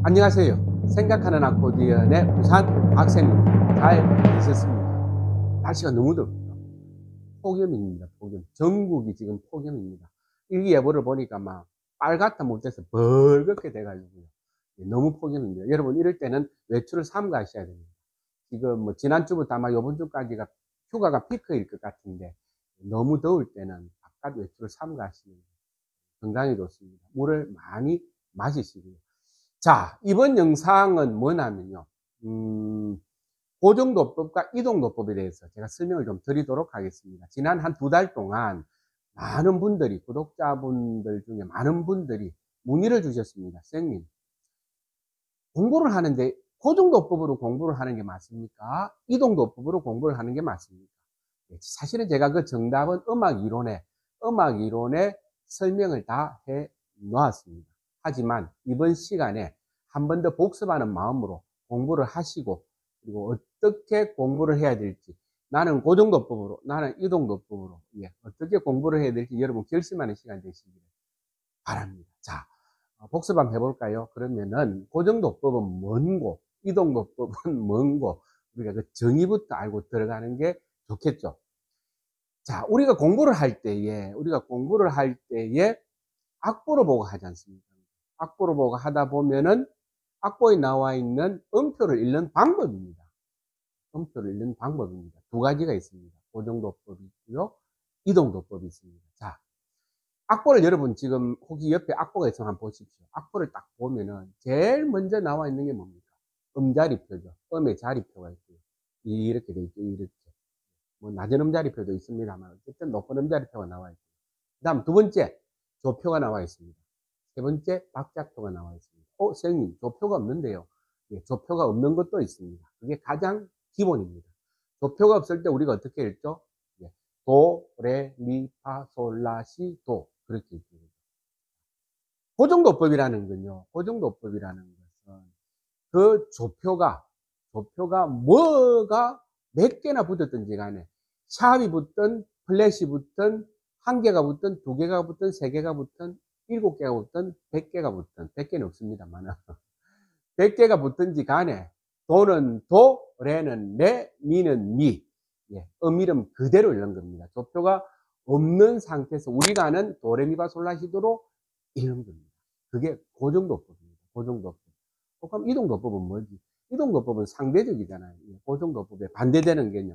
안녕하세요. 생각하는 아코디언의 부산 박쌤입니다. 잘 계셨습니까? 날씨가 너무 덥죠. 폭염입니다. 폭염. 전국이 지금 폭염입니다. 일기예보를 보니까 막 빨갛다 못해서 벌겋게 돼가지고요. 너무 폭염입니다. 여러분 이럴 때는 외출을 삼가하셔야 됩니다. 지금 뭐 지난주부터 아마 이번 주까지가 휴가가 피크일 것 같은데 너무 더울 때는 바깥 외출을 삼가하시면 건강에 좋습니다. 물을 많이 마시시고요. 자, 이번 영상은 뭐냐면요. 고정도법과 이동도법에 대해서 제가 설명을 좀 드리도록 하겠습니다. 지난 한 2달 동안 많은 분들이, 구독자분들 중에 많은 분들이 문의를 주셨습니다. 선생님, 공부를 하는데 고정도법으로 공부를 하는 게 맞습니까? 이동도법으로 공부를 하는 게 맞습니까? 사실은 제가 그 정답은 음악 이론에 설명을 다 해 놓았습니다. 하지만 이번 시간에 한 번 더 복습하는 마음으로 공부를 하시고, 그리고 어떻게 공부를 해야 될지, 나는 고정도법으로, 나는 이동도법으로, 어떻게 공부를 해야 될지 여러분 결심하는 시간 되시기를 바랍니다. 자, 복습 한번 해볼까요? 그러면은 고정도법은 뭔고, 이동도법은 뭔고, 우리가 그 정의부터 알고 들어가는 게 좋겠죠. 자, 우리가 공부를 할 때에 악보를 보고 하지 않습니까? 악보를 보고 하다 보면은 악보에 나와 있는 음표를 읽는 방법입니다. 음표를 읽는 방법입니다. 두 가지가 있습니다. 고정도법이 있고요. 이동도법이 있습니다. 자, 악보를 여러분 지금 혹시 옆에 악보가 있으면 한번 보십시오. 악보를 딱 보면은 제일 먼저 나와 있는 게 뭡니까? 음자리표죠. 음의 자리표가 있고요. 이렇게 돼 있죠. 이렇게. 뭐 낮은 음자리표도 있습니다만 어쨌든 높은 음자리표가 나와 있고, 그 다음 두 번째 조표가 나와 있습니다. 세 번째 박자표가 나와 있습니다. 선생님 조표가 없는데요. 조표가 없는 것도 있습니다. 그게 가장 기본입니다. 조표가 없을 때 우리가 어떻게 읽죠? 도, 레, 미, 파, 솔, 라, 시, 도, 그렇게 읽습니다. 고정도법이라는 것은 그 조표가 뭐가 몇 개나 붙었든지 간에, 샵이 붙든 플랫이 붙든 한 개가 붙든 두 개가 붙든 세 개가 붙든 7개가 붙든 100개가 붙든, 100개는 없습니다만 100개가 붙든지 간에 도는 도, 레는 레, 미는 미, 음이름 그대로 읽는 겁니다. 조표가 없는 상태에서 우리가 아는 도레미파솔라시도로 읽는 겁니다. 그게 고정도법입니다. 고정도법. 그럼 이동도법은 뭐지? 이동도법은 상대적이잖아요. 고정도법에 반대되는 개념.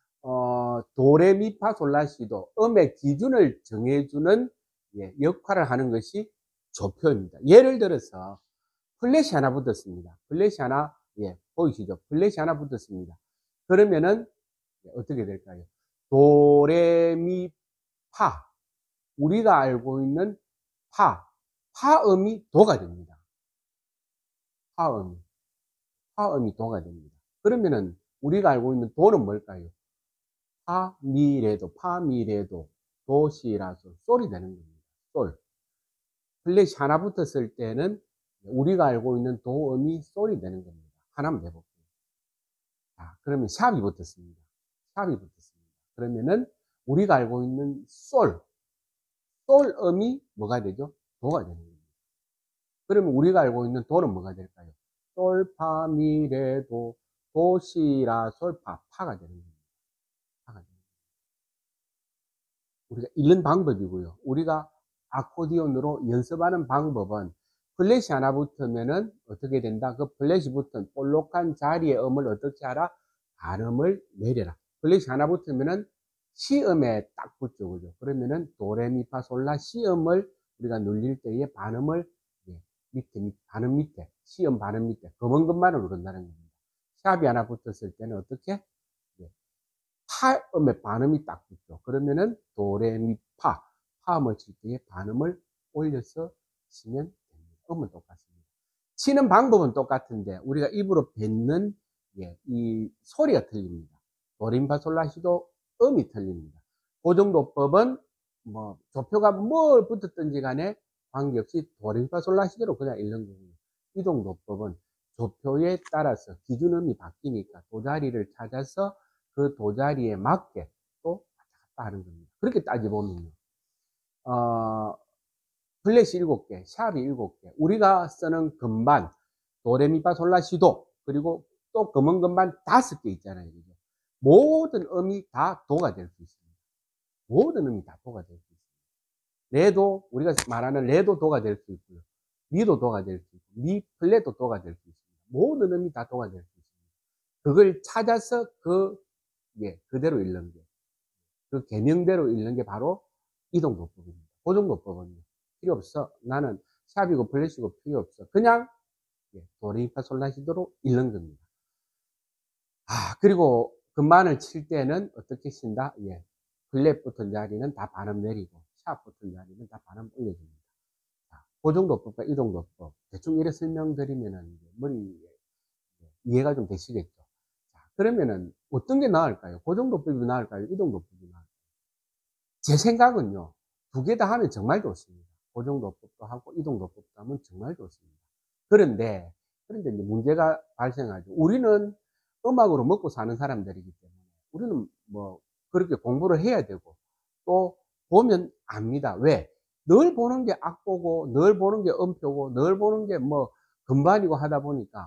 도레미파솔라시도 음의 기준을 정해주는 역할을 하는 것이 조표입니다. 예를 들어서 플랫이 하나 붙었습니다. 플랫이 하나, 보이시죠? 플랫이 하나 붙었습니다. 그러면은 어떻게 될까요? 도레미파, 우리가 알고 있는 파음이 도가 됩니다. 파음이 도가 됩니다. 그러면은 우리가 알고 있는 도는 뭘까요? 파미레도, 도시라서 솔이 되는 겁니다. 솔. 플랫이 하나 붙었을 때는 우리가 알고 있는 도음이 솔이 되는 겁니다. 하나만 내볼게요. 자, 그러면 샵이 붙었습니다. 그러면은 우리가 알고 있는 솔음이 뭐가 되죠? 도가 되는 겁니다. 그러면 우리가 알고 있는 도는 뭐가 될까요? 솔, 파, 미, 레, 도, 도, 시, 라, 솔, 파가 되는 겁니다. 우리가 읽는 방법이고요. 우리가 아코디언으로 연습하는 방법은 플랫이 하나 붙으면은 어떻게 된다? 그 플랫이 붙은 볼록한 자리의 음을 어떻게 하라? 발음을 내려라. 플랫이 하나 붙으면은 시음에 딱 붙죠. 그죠? 그러면은 도레미파솔라 시음을 우리가 눌릴 때의 반음을 반음 밑에, 시음 반음 밑에, 검은 것만을 누른다는 겁니다. 샵이 하나 붙었을 때는 어떻게? 파음의 반음이 딱 붙죠. 그러면은 도레미파, 파음을 칠 때의 반음을 올려서 치면 됩니다. 음은 똑같습니다. 치는 방법은 똑같은데 우리가 입으로 뱉는 이 소리가 틀립니다. 도레미파솔라시도 음이 틀립니다. 고정도법은 뭐 조표가 뭘 붙었든지 간에 관계없이 도레미파솔라시도로 그냥 읽는 거고요. 이동도법은 조표에 따라서 기준음이 바뀌니까 도자리를 찾아서 그 도자리에 맞게 또 왔다 갔다 하는 겁니다. 그렇게 따져보면요. 플랫이 7개, 샵이 7개, 우리가 쓰는 건반, 도레미파솔라시도, 그리고 또 검은 것만 5개 있잖아요. 그죠? 모든 음이 다 도가 될 수 있습니다. 모든 음이 다 도가 될 수 있습니다. 레도, 우리가 말하는 레도 도가 될 수 있고요. 미도 도가 될 수 있고, 미 플랫도 도가 될 수 있습니다. 모든 음이 다 도가 될 수 있습니다. 그걸 찾아서 그대로 읽는 게, 그 계명대로 읽는 게 바로 이동도법입니다. 고정도법은 필요 없어. 나는 샵이고 플랫이고 필요 없어. 그냥 도레미파솔라시도로 읽는 겁니다. 그리고 금반을 칠 때는 어떻게 친다? 플랫 붙은 자리는 다 반음 내리고, 샵 붙은 자리는 다 반음 올려줍니다. 고정도법과 이동도법. 대충 이렇게 설명드리면은 머리에 이해가 좀 되시겠죠? 그러면은 어떤 게 나을까요? 고정도법이 나을까요? 이동도법이 나을까요? 제 생각은요, 2개 다 하면 정말 좋습니다. 고정도법도 하고 이동도법도 하면 정말 좋습니다. 그런데 이제 문제가 발생하죠. 우리는 음악으로 먹고 사는 사람들이기 때문에 우리는 뭐 그렇게 공부를 해야 되고, 또 보면 압니다. 왜? 늘 보는 게 악보고, 늘 보는 게 음표고, 늘 보는 게 뭐 건반이고 하다 보니까,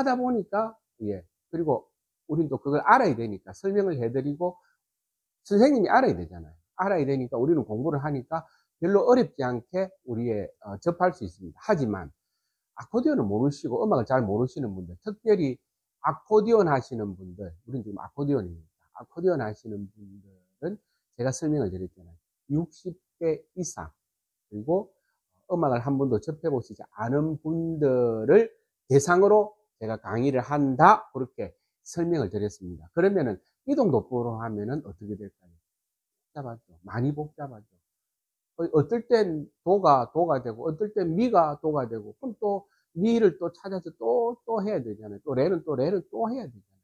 그리고 우리는 또 그걸 알아야 되니까 설명을 해드리고, 선생님이 알아야 되잖아요. 알아야 되니까 우리는 공부를 하니까 별로 어렵지 않게 우리의 접할 수 있습니다. 하지만 아코디언을 모르시고 음악을 잘 모르시는 분들, 특별히 아코디언 하시는 분들, 우리는 지금 아코디언입니다. 아코디언 하시는 분들은 제가 설명을 드렸잖아요. 60대 이상, 그리고 음악을 한 번도 접해보시지 않은 분들을 대상으로 제가 강의를 한다, 그렇게 설명을 드렸습니다. 그러면은 이동도법으로 하면은 어떻게 될까요? 복잡하죠. 많이 복잡하죠. 어떨 땐 도가 되고, 어떨 땐 미가 도가 되고, 그럼 또 미를 또 찾아서 또 해야 되잖아요. 또 레는 또 해야 되잖아요.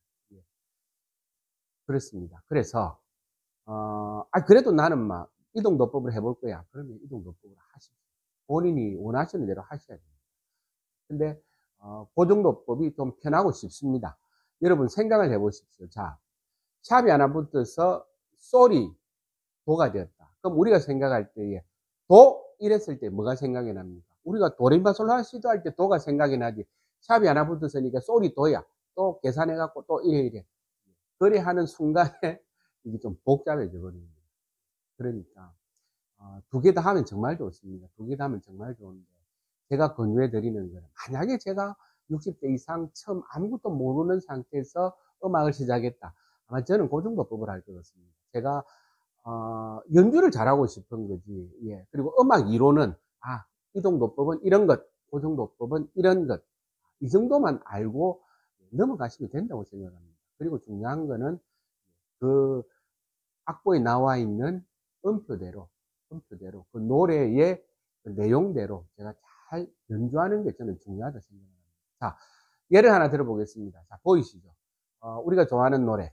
그렇습니다. 그래서, 그래도 나는 막 이동도법을 해볼 거야. 그러면 이동도법을 하십시오. 본인이 원하시는 대로 하셔야 됩니다. 근데, 고정도법이 좀 편하고 쉽습니다. 여러분 생각을 해보십시오. 자, 샵이 하나 붙어서 솔이 도가 되었다. 그럼 우리가 생각할 때에 도 이랬을 때 뭐가 생각이 납니까? 우리가 도레미파솔라시도 할 때 도가 생각이 나지. 샵이 하나 붙었으니까 솔이 도야. 또 계산해 갖고 또 이래. 그래 하는 순간에 이게 좀 복잡해져 버립니다. 그러니까 2개 다 하면 정말 좋습니다. 2개 다 하면 정말 좋은데, 제가 권유해 드리는 거는, 만약에 제가 60대 이상 처음 아무것도 모르는 상태에서 음악을 시작했다. 아마 저는 고정도법을 할 것 같습니다. 제가 연주를 잘하고 싶은 거지. 그리고 음악 이론은, 이동도법은 이런 것, 고정도법은 이런 것, 이 정도만 알고 넘어가시면 된다고 생각합니다. 그리고 중요한 거는 그 악보에 나와 있는 음표대로 그 노래의 그 내용대로 제가 잘 연주하는 게 저는 중요하다 생각합니다. 자, 예를 하나 들어보겠습니다. 자, 보이시죠? 우리가 좋아하는 노래.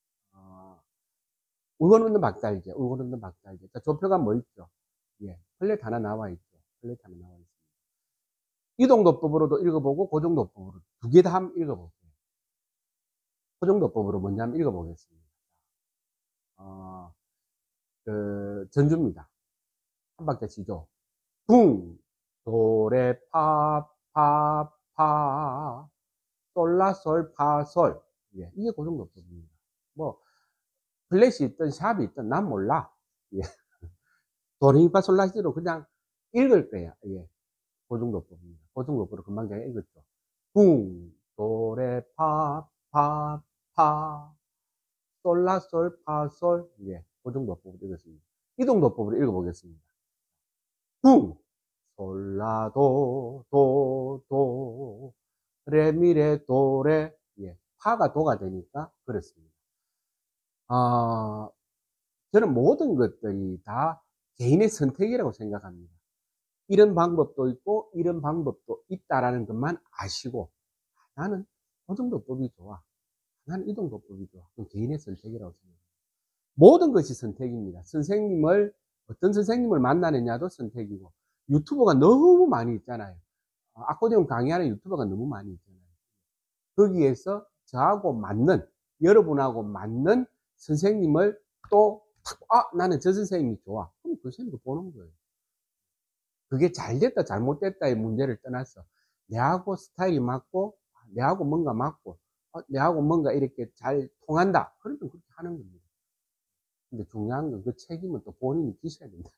울고 웃는 박달재, 울고 웃는 박달재. 자, 조표가 뭐 있죠? 플랫 하나 나와 있죠. 플랫 하나 나와 있습니다. 이동도법으로도 읽어보고, 고정도법으로 2개 다 한번 읽어볼게요. 고정도법으로 먼저 한번 읽어보겠습니다. 전주입니다. 한 박자 치죠. 둥, 도레, 파, 솔라, 솔, 파, 솔. 이게 고정도법입니다. 뭐, 플랫이 있든 샵이 있든 난 몰라. 도레미파 솔라시도로 그냥 읽을 거야. 고정도법입니다. 고정도법으로 금방 제가 읽었죠. 둥, 도레, 파, 솔라, 솔, 파, 솔. 고정도법으로 읽었습니다. 이동도법으로 읽어보겠습니다. 둥, 솔라, 도, 레, 미, 레, 도, 레. 파가 도가 되니까 그렇습니다. 저는 모든 것들이 다 개인의 선택이라고 생각합니다. 이런 방법도 있고 이런 방법도 있다라는 것만 아시고, 나는 고정도법이 좋아, 나는 이동도법이 좋아, 그건 개인의 선택이라고 생각합니다. 모든 것이 선택입니다. 어떤 선생님을 만나느냐도 선택이고, 유튜버가 너무 많이 있잖아요. 아코디언 강의하는 유튜버가 너무 많이 있잖아요. 거기에서 저하고 맞는, 여러분하고 맞는 선생님을 또 나는 저 선생님이 좋아, 그럼 그 선생님을 보는 거예요. 그게 잘 됐다 잘못됐다의 문제를 떠나서 내하고 스타일이 맞고, 내하고 뭔가 맞고, 내하고 뭔가 이렇게 잘 통한다. 그러면 그렇게 하는 겁니다. 근데 중요한 건 그 책임은 또 본인이 지셔야 된다.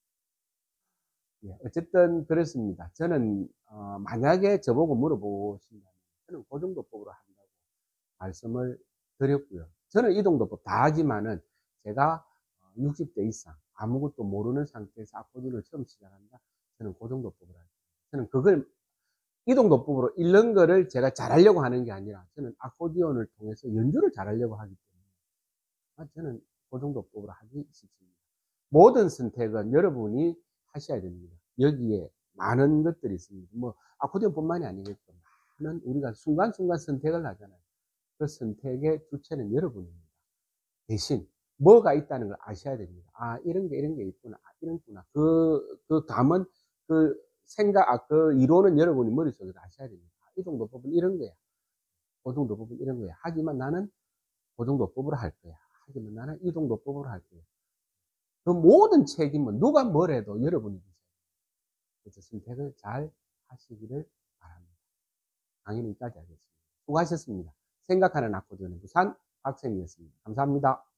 예, 어쨌든 그렇습니다. 저는 만약에 저보고 물어보신다면 저는 고정도법으로 한다고 말씀을 드렸고요. 저는 이동도법 다 하지만은 제가 60대 이상 아무것도 모르는 상태에서 아코디언을 처음 시작한다. 저는 고정도법을 할게요. 저는 그걸 이동도법으로 읽는 거를 제가 잘하려고 하는 게 아니라 저는 아코디언을 통해서 연주를 잘하려고 하기 때문에 저는 고정도법으로 하기 쉽습니다. 모든 선택은 여러분이 하셔야 됩니다. 여기에 많은 것들이 있습니다. 뭐 아코디언뿐만이 아니겠죠. 많은 우리가 순간순간 선택을 하잖아요. 그 선택의 주체는 여러분입니다. 대신 뭐가 있다는 걸 아셔야 됩니다. 이런 게 있구나. 이런구나. 그 감은, 그 생각, 그 이론은 여러분이 머릿속에서 아셔야 됩니다. 이 정도법은 이런 거야. 그 정도법은 이런 거야. 하지만 나는 그 정도법으로 할 거야. 하지만 나는 이 정도법으로 할 거야. 그 모든 책임은 누가 뭘 해도 여러분이 지셔야 돼요. 그래서 선택을 잘 하시기를 바랍니다. 강의는 여기까지 하겠습니다. 수고하셨습니다. 생각하는 아코디언의 부산 박쌤이었습니다. 감사합니다.